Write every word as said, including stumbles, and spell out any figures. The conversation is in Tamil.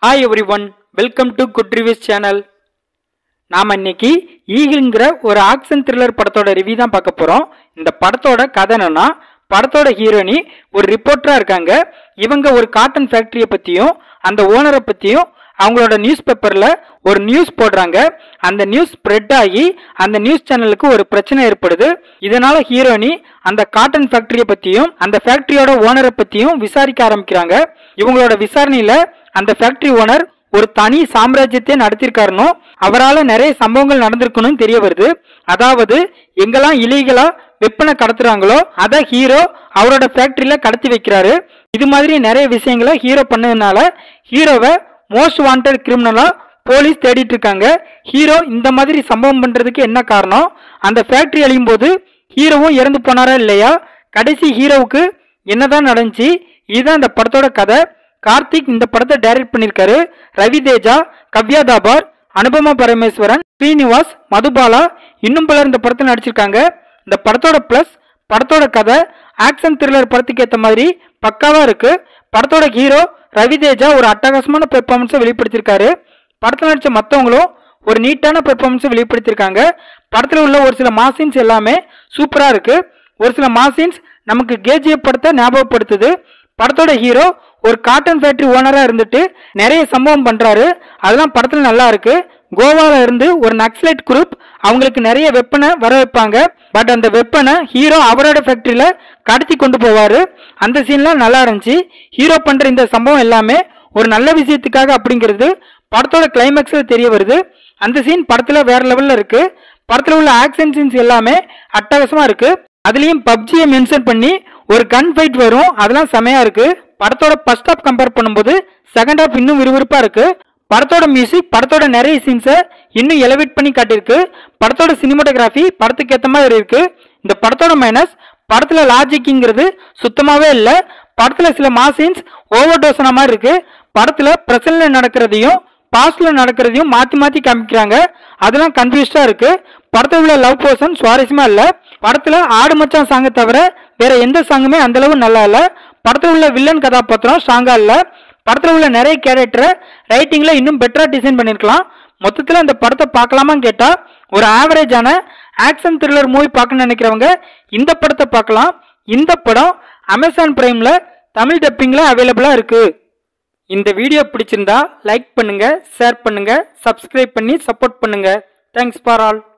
Hi everyone, welcome to Good Reviews channel. நாம இன்னைக்கு ஈகிள்ங்கற ஒரு ஆக்ஷன் த்ரில்லர் படத்தோட ரிவ்யூ தான் பார்க்க போறோம். இந்த படத்தோட கதை என்னன்னா, படத்தோட ஹீரோயினி ஒரு ரிப்போர்ட்டரா இருக்காங்க. இவங்க ஒரு காட்டன் ஃபேக்டரியை பத்தியும் அந்த ஓனரை பத்தியும் அவங்களோட நியூஸ் பேப்பர்ல ஒரு நியூஸ் போடுறாங்க. அந்த நியூஸ் ஸ்ப்ரெட் ஆகி அந்த நியூஸ் சேனலுக்கு ஒரு பிரச்சனை ஏற்படுது. இதனால ஹீரோயினி அந்த காட்டன் ஃபேக்டரியை பத்தியும் அந்த ஃபேக்டரியோட ஓனரை பத்தியும் விசாரிக்க ஆரம்பிக்கிறாங்க. இவங்களோட விசாரணையில அந்த ஃபேக்டரி ஓனர் ஒரு தனி சாம்ராஜ்யத்தை நடத்திருக்காருன்னு, அவரால் நிறைய சம்பவங்கள் நடந்திருக்கணும் தெரிய வருது. அதாவது எங்கெல்லாம் இலீகலா வெப்பனை கடத்துறாங்களோ அத ஹீரோ அவரோட ஃபேக்டரியில கடத்தி வைக்கிறாரு. இது மாதிரி நிறைய விஷயங்களை ஹீரோ பண்ணதுனால ஹீரோவை மோஸ்ட் வாண்டட் கிரிமினலா போலீஸ் தேடிட்டு இருக்காங்க. ஹீரோ இந்த மாதிரி சம்பவம் பண்றதுக்கு என்ன காரணம்? அந்த ஃபேக்டரி அழியும் போது ஹீரோவும் இறந்து போனாரா இல்லையா? கடைசி ஹீரோவுக்கு என்னதான் நடந்துச்சு? இதுதான் இந்த படத்தோட கதை. கார்த்திக் இந்த படத்தை டைரக்ட் பண்ணிருக்காரு. ரவி தேஜா, கவ்யா தாபார், அனுபமா பரமேஸ்வரன், ஸ்ரீனிவாஸ், மதுபாலா இன்னும் பலர் இந்த படத்தில் நடிச்சிருக்காங்க. இந்த படத்தோட பிளஸ் படத்தோட கதை ஆக்ஷன் த்ரில்லர் படத்துக்கு ஏற்ற மாதிரி பக்காவா இருக்கு. படத்தோட ஹீரோ ரவி தேஜா ஒரு அட்டகாசமான பெர்ஃபார்மன்ஸை வெளிப்படுத்திருக்காரு. படத்தில் நடிச்ச மற்றவங்களும் ஒரு நீட்டான பெர்ஃபார்மன்ஸை வெளிப்படுத்திருக்காங்க. படத்தில் உள்ள ஒரு சில மாசீன்ஸ் எல்லாமே சூப்பரா இருக்கு. ஒரு சில மாசீன்ஸ் நமக்கு கேஜிஎஃப் படத்தை ஞாபகப்படுத்துது. படத்தோட ஹீரோ ஒரு காட்டன் ஃபேக்டரி ஓனரா இருந்துட்டு நிறைய சம்பவம் பண்றாரு. அதெல்லாம் படத்துல நல்லா இருக்கு. கோவால இருந்து ஒரு நக்சலைட் குரூப் அவங்களுக்கு நிறைய வெப்பனை வர வைப்பாங்க. பட் அந்த வெப்பனை ஹீரோ அவரோட ஃபேக்டரியில கடத்தி கொண்டு போவாரு. அந்த சீன்லாம் நல்லா இருந்துச்சு. ஹீரோ பண்ற இந்த சம்பவம் எல்லாமே ஒரு நல்ல விஷயத்துக்காக அப்படிங்கிறது படத்தோட கிளைமேக்ஸ்ல தெரிய வருது. அந்த சீன் படத்துல வேற லெவல்ல இருக்கு. படத்துல உள்ள ஆக்ஷன் சீன்ஸ் எல்லாமே அட்டகாசமா இருக்கு. அதுலயும் பப்ஜியை மென்ஷன் பண்ணி ஒரு கன் ஃபைட் வரும். அதெல்லாம் செமையா இருக்கு. படத்தோட ஃபர்ஸ்ட் ஹாஃப் கம்பேர் பண்ணும்போது செகண்ட் ஹாஃப் இன்னும் விறுவிறுப்பா இருக்கு. படத்தோட மியூசிக் படத்தோட நிறைய சீன்ஸை இன்னும் எலிவேட் பண்ணி காட்டியிருக்கு. படத்தோட சினிமாட்டோகிராஃபி படத்துக்கு ஏற்ற மாதிரி இருக்கு. இந்த படத்தோட மைனஸ் படத்துல லாஜிக்ங்கிறது சுத்தமாவே இல்லை. படத்துல சில மாசீன்ஸ் ஓவர் டோஸ்ன மாதிரி இருக்கு. படத்துல பிரசன்ட்ல நடக்கிறதையும் பாஸ்ட்ல நடக்கிறதையும் மாத்தி மாத்தி காமிக்கிறாங்க. அதெல்லாம் கன்ஃபியூஸ்டா இருக்கு. படத்துல உள்ள லவ் போர்ஷன் சுவாரஸ்யமா இல்ல. படத்துல ஆடு மச்சான் சாங்கை தவிர வேற எந்த சாங்குமே அந்த அளவு நல்லா இல்ல. படத்துல உள்ள வில்லன் கதாபாத்திரம் ஸ்ட்ராங்கா இல்ல. படத்துல உள்ள நிறைய கேரக்டரை ரைட்டிங்ல இன்னும் பெட்டரா டிசைன் பண்ணிருக்கலாம். மொத்தத்துல இந்த படத்தை பார்க்கலாமான்னு கேட்டா ஒரு ஆவரேஜான ஆக்ஷன் த்ரில்லர் மூவி பார்க்கணும்னு நினைக்கிறவங்க இந்த படத்தை பார்க்கலாம். இந்த படம் அமேசான் பிரைம்ல தமிழ் டப்பிங்ல அவைலபிளா இருக்கு. இந்த வீடியோ பிடிச்சிருந்தா லைக் பண்ணுங்க, ஷேர் பண்ணுங்க, சப்ஸ்கிரைப் பண்ணி சப்போர்ட் பண்ணுங்க. Thanks for all.